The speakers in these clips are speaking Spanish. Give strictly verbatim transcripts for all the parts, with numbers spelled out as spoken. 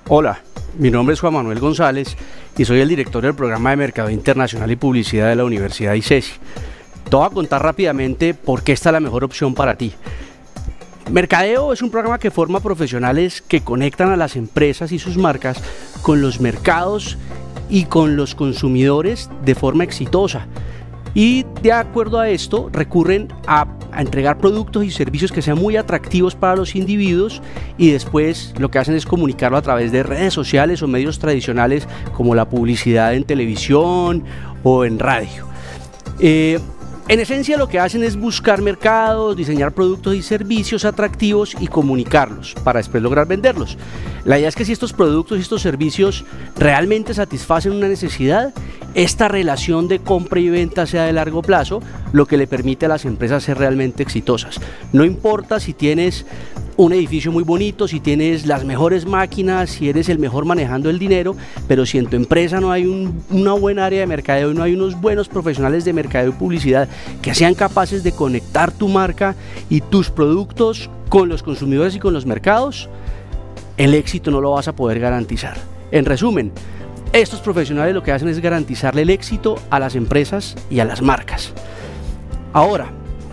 Hola, mi nombre es Juan Manuel González y soy el director del programa de Mercado Internacional y Publicidad de la Universidad ICESI. Te voy a contar rápidamente por qué esta es la mejor opción para ti. Mercadeo es un programa que forma profesionales que conectan a las empresas y sus marcas con los mercados y con los consumidores de forma exitosa. Y de acuerdo a esto recurren a, a entregar productos y servicios que sean muy atractivos para los individuos, y después lo que hacen es comunicarlo a través de redes sociales o medios tradicionales como la publicidad en televisión o en radio. Eh, En esencia lo que hacen es buscar mercados, diseñar productos y servicios atractivos y comunicarlos para después lograr venderlos. La idea es que si estos productos y estos servicios realmente satisfacen una necesidad, esta relación de compra y venta sea de largo plazo, lo que le permite a las empresas ser realmente exitosas. No importa si tienes un edificio muy bonito, si tienes las mejores máquinas, si eres el mejor manejando el dinero, pero si en tu empresa no hay un, una buena área de mercadeo y no hay unos buenos profesionales de mercadeo y publicidad que sean capaces de conectar tu marca y tus productos con los consumidores y con los mercados, el éxito no lo vas a poder garantizar. En resumen, estos profesionales lo que hacen es garantizarle el éxito a las empresas y a las marcas. Ahora,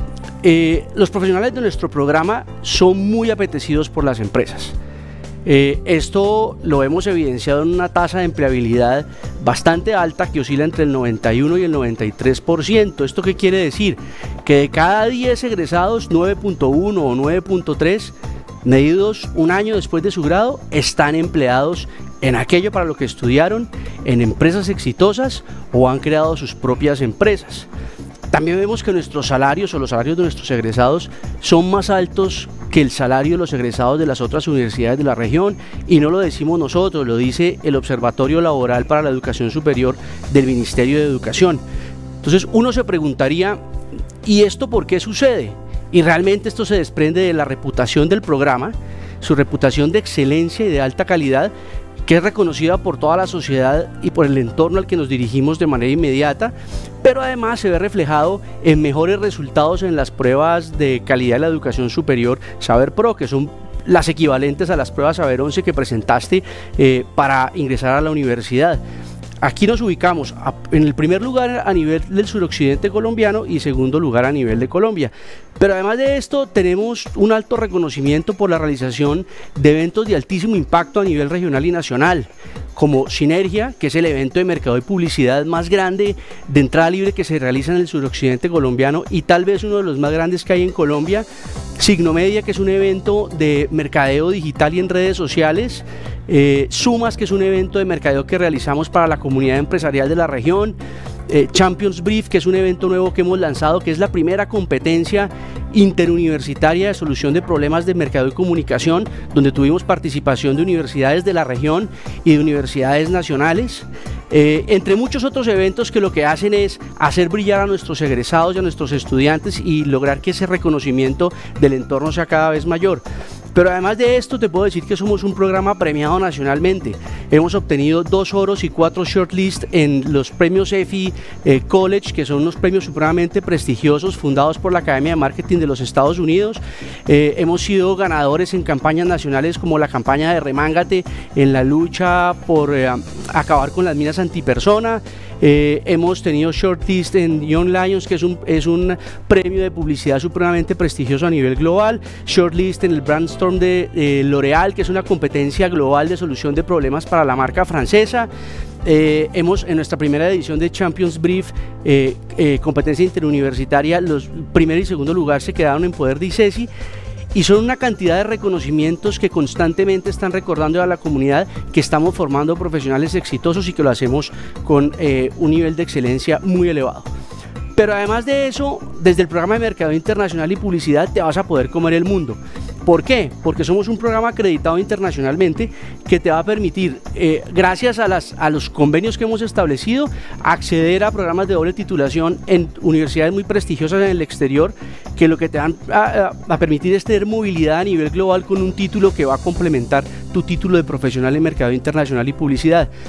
Eh, los profesionales de nuestro programa son muy apetecidos por las empresas. Eh, esto lo hemos evidenciado en una tasa de empleabilidad bastante alta que oscila entre el noventa y uno y el noventa y tres por ciento. ¿Esto qué quiere decir? Que de cada diez egresados, nueve punto uno o nueve punto tres, medidos un año después de su grado, están empleados en aquello para lo que estudiaron, en empresas exitosas o han creado sus propias empresas. También vemos que nuestros salarios o los salarios de nuestros egresados son más altos que el salario de los egresados de las otras universidades de la región, y no lo decimos nosotros, lo dice el Observatorio Laboral para la Educación Superior del Ministerio de Educación. Entonces uno se preguntaría, ¿y esto por qué sucede? Y realmente esto se desprende de la reputación del programa, su reputación de excelencia y de alta calidad, que es reconocida por toda la sociedad y por el entorno al que nos dirigimos de manera inmediata, pero además se ve reflejado en mejores resultados en las pruebas de calidad de la educación superior Saber Pro, que son las equivalentes a las pruebas Saber once que presentaste eh, para ingresar a la universidad. Aquí nos ubicamos en el primer lugar a nivel del suroccidente colombiano y segundo lugar a nivel de Colombia. Pero además de esto tenemos un alto reconocimiento por la realización de eventos de altísimo impacto a nivel regional y nacional, como Sinergia, que es el evento de mercado y publicidad más grande de entrada libre que se realiza en el suroccidente colombiano y tal vez uno de los más grandes que hay en Colombia. Signomedia, que es un evento de mercadeo digital y en redes sociales. Eh, Sumas, que es un evento de mercadeo que realizamos para la comunidad empresarial de la región. eh, Champions Brief, que es un evento nuevo que hemos lanzado, que es la primera competencia interuniversitaria de solución de problemas de mercado y comunicación, donde tuvimos participación de universidades de la región y de universidades nacionales. Eh, entre muchos otros eventos que lo que hacen es hacer brillar a nuestros egresados y a nuestros estudiantes y lograr que ese reconocimiento del entorno sea cada vez mayor. Pero además de esto te puedo decir que somos un programa premiado nacionalmente. Hemos obtenido dos oros y cuatro shortlists en los premios E F I eh, College, que son unos premios supremamente prestigiosos fundados por la Academia de Marketing de los Estados Unidos. Eh, hemos sido ganadores en campañas nacionales como la campaña de Remángate en la lucha por eh, acabar con las minas antipersona. Eh, hemos tenido shortlist en Young Lions, que es un, es un premio de publicidad supremamente prestigioso a nivel global. Shortlist en el Brandstorm de eh, L'Oréal, que es una competencia global de solución de problemas para la marca francesa. Eh, hemos en nuestra primera edición de Champions Brief, eh, eh, competencia interuniversitaria, los primer y segundo lugar se quedaron en poder de ICESI. Y son una cantidad de reconocimientos que constantemente están recordando a la comunidad que estamos formando profesionales exitosos y que lo hacemos con eh, un nivel de excelencia muy elevado. Pero además de eso, desde el programa de Mercado Internacional y Publicidad te vas a poder comer el mundo. ¿Por qué? Porque somos un programa acreditado internacionalmente que te va a permitir, eh, gracias a, las, a los convenios que hemos establecido, acceder a programas de doble titulación en universidades muy prestigiosas en el exterior, que lo que te van a, a, a permitir es tener movilidad a nivel global con un título que va a complementar tu título de profesional en Mercado Internacional y Publicidad.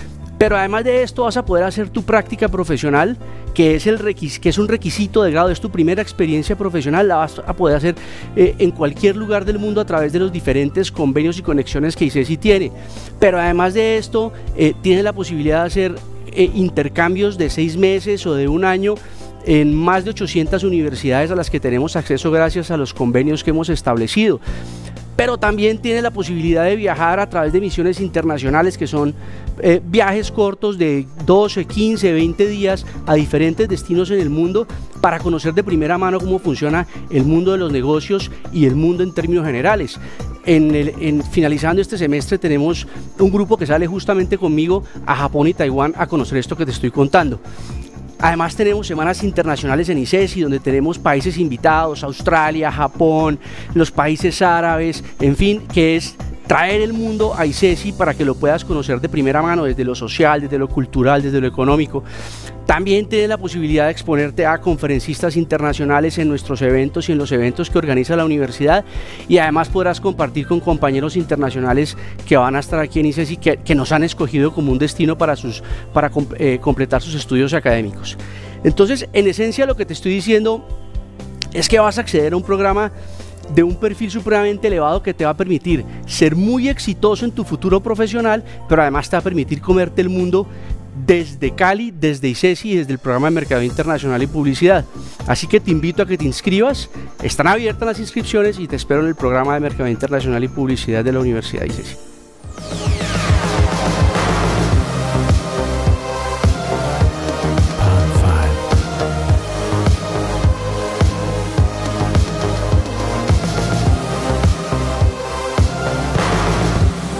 Pero además de esto vas a poder hacer tu práctica profesional, que es, el requis que es un requisito de grado, es tu primera experiencia profesional, la vas a poder hacer eh, en cualquier lugar del mundo a través de los diferentes convenios y conexiones que ICESI tiene. Pero además de esto, eh, tienes la posibilidad de hacer eh, intercambios de seis meses o de un año en más de ochocientas universidades a las que tenemos acceso gracias a los convenios que hemos establecido. Pero también tiene la posibilidad de viajar a través de misiones internacionales, que son eh, viajes cortos de doce, quince, veinte días a diferentes destinos en el mundo para conocer de primera mano cómo funciona el mundo de los negocios y el mundo en términos generales. En el, en, finalizando este semestre tenemos un grupo que sale justamente conmigo a Japón y Taiwán a conocer esto que te estoy contando. Además tenemos semanas internacionales en ICESI, donde tenemos países invitados, Australia, Japón, los países árabes, en fin, que es traer el mundo a ICESI para que lo puedas conocer de primera mano, desde lo social, desde lo cultural, desde lo económico. También tienes la posibilidad de exponerte a conferencistas internacionales en nuestros eventos y en los eventos que organiza la universidad, y además podrás compartir con compañeros internacionales que van a estar aquí en ICESI, que, que nos han escogido como un destino para, sus, para eh, completar sus estudios académicos. Entonces, en esencia, lo que te estoy diciendo es que vas a acceder a un programa de un perfil supremamente elevado que te va a permitir ser muy exitoso en tu futuro profesional, pero además te va a permitir comerte el mundo desde Cali, desde ICESI y desde el programa de Mercadeo Internacional y Publicidad. Así que te invito a que te inscribas, están abiertas las inscripciones y te espero en el programa de Mercadeo Internacional y Publicidad de la Universidad ICESI.